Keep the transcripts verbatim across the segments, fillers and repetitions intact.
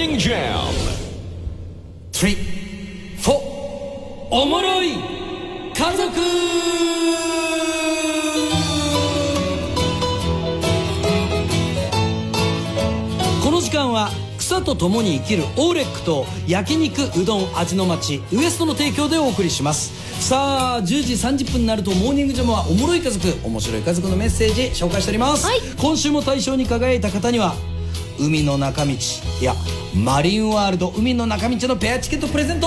Morning Jam スリー、フォー、おもろい家族。この時間は草と共に生きるオーレックと焼肉うどん味の町ウエストの提供でお送りします。さあじゅうじさんじゅっぷんになるとモーニングジャムはおもろい家族、面白い家族のメッセージ紹介しております、はい、今週も大賞に輝いた方には海の中道、いやマリンワールド海の中道のペアチケットプレゼント。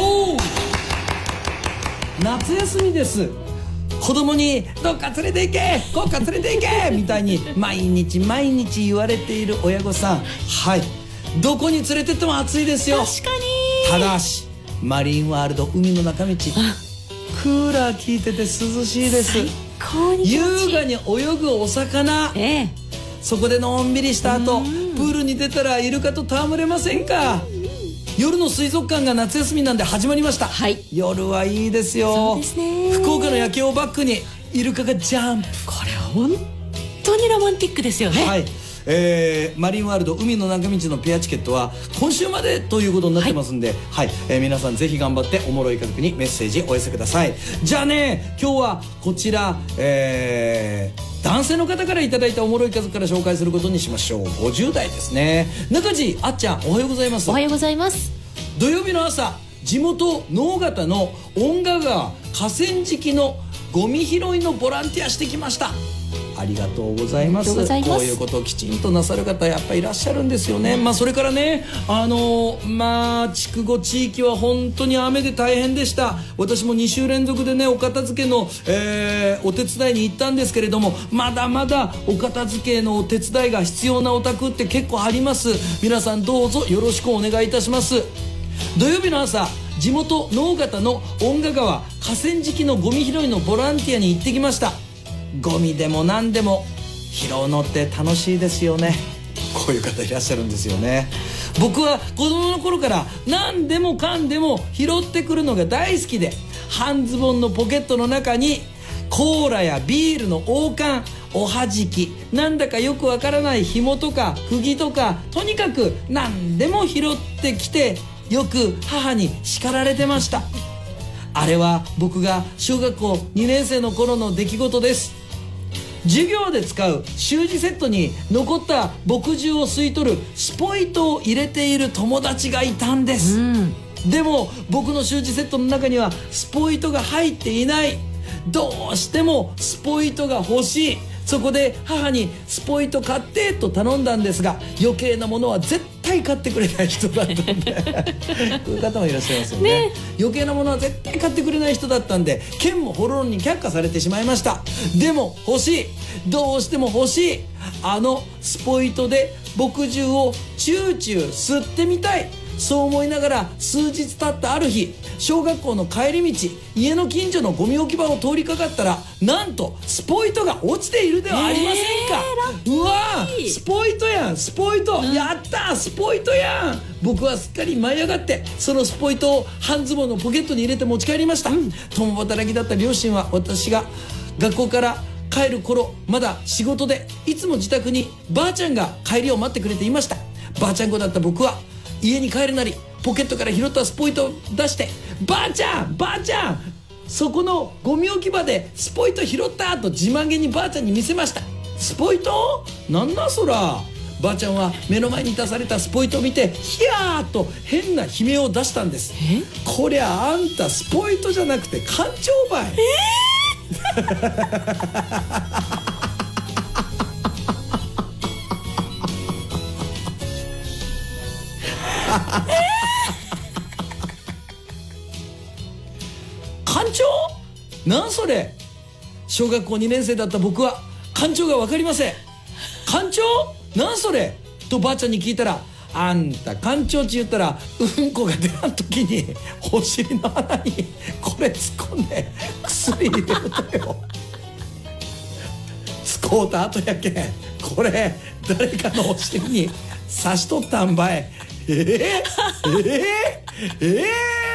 夏休みです。子供にどっか連れて行け、どっか連れて行けみたいに毎日毎日言われている親御さん、はい、どこに連れてっても暑いですよ。 確かに。 ただしマリンワールド海の中道クーラー効いてて涼しいです。 最高に気持ちいい。 優雅に泳ぐお魚、ええ、そこでのんびりした後プールに出たらイルカと戯れませんか。夜の水族館が夏休みなんで始まりました、はい、夜はいいですよ。 そうですね。 福岡の夜景をバックにイルカがジャンプ。 これ本当にロマンティックですよね。 はい、えー、マリンワールド海の中道のペアチケットは今週までということになってますんで、はい、はい、えー、皆さんぜひ頑張っておもろい家族にメッセージお寄せください。じゃあね、今日はこちら、えー、男性の方からいただいたおもろい家族から紹介することにしましょう。ごじゅうだいですね。中地あっちゃん、おはようございます。 おはようございます。 土曜日の朝、地元直方の遠賀川河川敷のゴミ拾いのボランティアしてきました。ありがとうございます。こういうことをきちんとなさる方やっぱりいらっしゃるんですよね。まあそれからね、あのー、まあ筑後地域は本当に雨で大変でした。私もに週連続でねお片付けの、えー、お手伝いに行ったんですけれども、まだまだお片付けのお手伝いが必要なお宅って結構あります。皆さんどうぞよろしくお願いいたします。土曜日の朝、地元直方の遠賀川河川敷のゴミ拾いのボランティアに行ってきました。ゴミでも何でも拾うのって楽しいですよね。こういう方いらっしゃるんですよね。僕は子供の頃から何でもかんでも拾ってくるのが大好きで、半ズボンのポケットの中にコーラやビールの王冠、おはじき、なんだかよくわからない紐とか釘とか、とにかく何でも拾ってきて、よく母に叱られてました。あれは僕が小学校にねん生の頃の出来事です。授業で使う習字セットに残った墨汁を吸い取るスポイトを入れている友達がいたんです、うん、でも僕の習字セットの中にはスポイトが入っていない。どうしてもスポイトが欲しい。そこで母にスポイト買ってと頼んだんですが、余計なものは絶対買ってくれない人だったんでこういう方もいらっしゃいますよ ね, ね余計なものは絶対買ってくれない人だったんで、剣もほろろに却下されてしまいました。でも欲しい、どうしても欲しい。あのスポイトで墨汁をチューチュー吸ってみたい。そう思いながら数日経ったある日、小学校の帰り道、家の近所のゴミ置き場を通りかかったら、なんとスポイトが落ちているではありませんか、えー、うわースポイトやん、スポイト、うん、やったースポイトやん。僕はすっかり舞い上がってそのスポイトを半ズボンのポケットに入れて持ち帰りました、うん、共働きだった両親は私が学校から帰る頃まだ仕事で、いつも自宅にばあちゃんが帰りを待ってくれていました。ばあちゃん子だった僕は家に帰るなりポケットから拾ったスポイトを出して、ばあちゃんばあちゃんそこのゴミ置き場でスポイト拾ったと自慢げにばあちゃんに見せました。スポイトなんだそら。ばあちゃんは目の前に出されたスポイトを見てヒヤーと変な悲鳴を出したんです。こりゃあんたスポイトじゃなくて干潮ばい。えー干潮なんそれ。小学校にねん生だった僕は干潮が分かりません。干潮なんそれとばあちゃんに聞いたら、あんた干潮って言ったらうんこが出らん時にお尻の穴にこれ突っ込んで薬入れるとよ。使うた後やけんこれ誰かのお尻に刺しとったんばい。えー、えー、え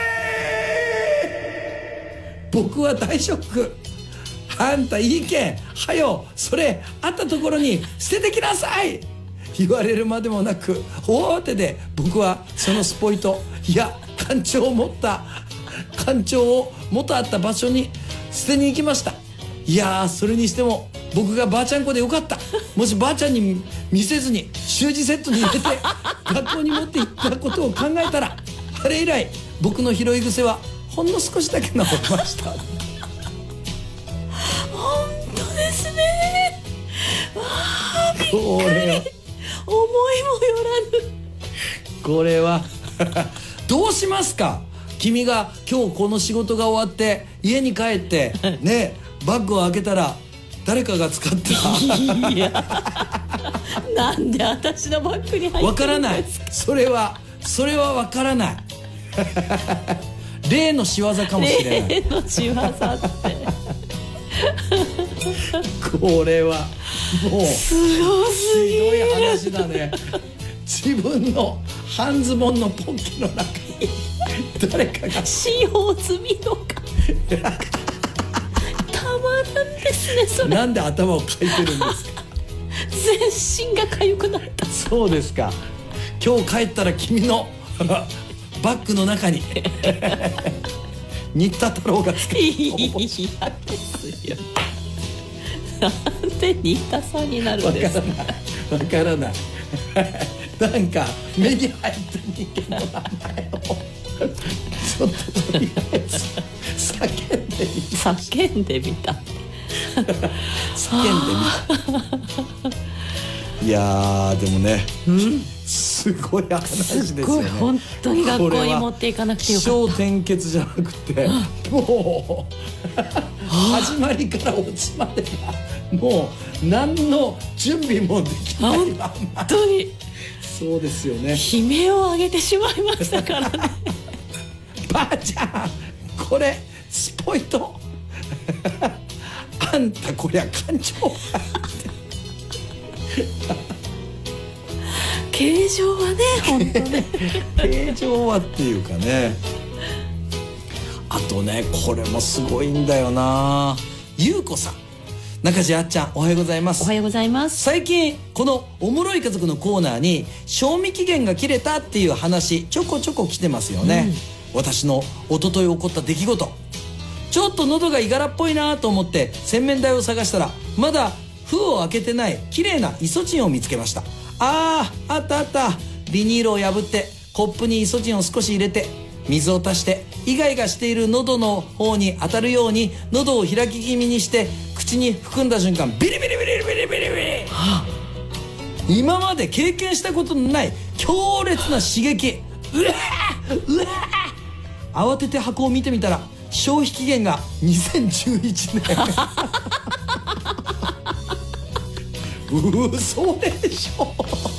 ー、僕は大ショック。あんたいいけんはよそれあったところに捨ててきなさい。 言われるまでもなく大慌てで僕はそのスポイト、いや干潮を持った干潮を元あった場所に捨てに行きました。いやー、それにしても僕がばあちゃん子でよかった。もしばあちゃんに見せずに習字セットに入れて学校に持って行ったことを考えたら、あれ以来僕の拾い癖はほんの少しだけ治りました。 本当ですね。わあ、びっくり。 これは思いもよらぬ。 これはどうしますか。君が今日この仕事が終わって家に帰ってね、バッグを開けたら誰かが使ったいやなんで私のバッグに入ってるんですか。 わからない。それはそれはわからない例の仕業かもしれない。 例の仕業ってこれはもうすごすぎる。 ひどい話だね。自分の半ズボンのポッケの中に誰かが使用済みのかたまらんですね。それなんで頭をかいてるんですか。 全身が痒くなった。 そうですか。今日帰ったら君のバッグの中に新田太郎が使う。 いやですよ。なんで新田さんになるんですか。 わからない。なんか目に入った人間の名前をちょっととりあえず叫んでみた。 叫んでみた。 叫んでみた。いやーでもね、うん、すごい話ですよね。すごい、 本当に学校に持っていかなくてよかった。 起承転結じゃなくてもう始まりからオチまでがもう何の準備もできないまま。 本当にそうですよね。 悲鳴を上げてしまいましたからね。 ばあちゃん、これスポイトあんたこりゃ感情形状はね、本当ね形状はっていうかね。あとね、これもすごいんだよな。ゆうこさん、中地あっちゃん、おはようございます。 おはようございます。 最近このおもろい家族のコーナーに賞味期限が切れたっていう話ちょこちょこ来てますよね、うん、私の一昨日起こった出来事、ちょっと喉がいがらっぽいなと思って洗面台を探したら、まだ封を開けてない綺麗なイソチンを見つけました。あー、あったあった。ビニールを破ってコップにイソチンを少し入れて水を足してイガイガしている喉の方に当たるように喉を開き気味にして口に含んだ瞬間、ビリビリビリビリビリビリ、はあ、今まで経験したことのない強烈な刺激。うわーうわー。慌てて箱を見てみたら消費期限がにせんじゅういちねんうそでしょ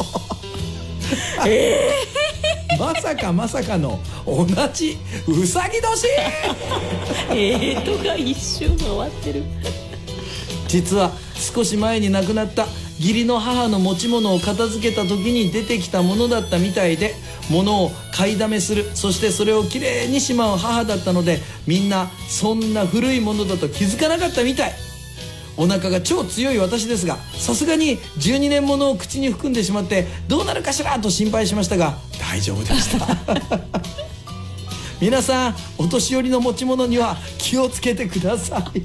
えー、まさかまさかの同じうさぎ年えーとが一周回ってる。 実は少し前に亡くなった義理の母の持ち物を片付けた時に出てきたものだったみたいで、物を買いだめする、そしてそれをきれいにしまう母だったので、みんなそんな古いものだと気づかなかったみたい。お腹が超強い私ですが、さすがにじゅうにねんものを口に含んでしまってどうなるかしらと心配しましたが大丈夫でした皆さん、お年寄りの持ち物には気をつけてください。へ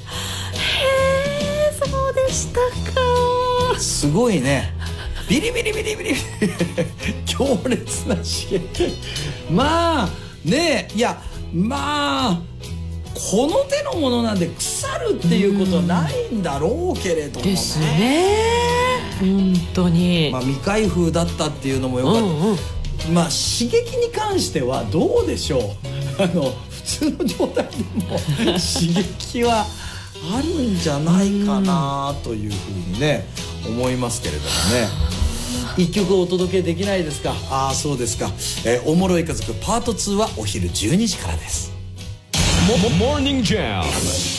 え、そうでしたか。 すごいね。ビリビリビリビリ強烈な刺激。まあねえ、いやまあこの手のものなんで腐るっていうことはないんだろうけれどもね。 ですね。本当に。 まあ未開封だったっていうのもよかった。うんうん、まあ刺激に関してはどうでしょう。あの普通の状態でも刺激はあるんじゃないかなというふうにね思いますけれどもね。一曲お届けできないですか。ああそうですか、えー、おもろい家族パートツーはお昼じゅうにじからです。 モーニングジャム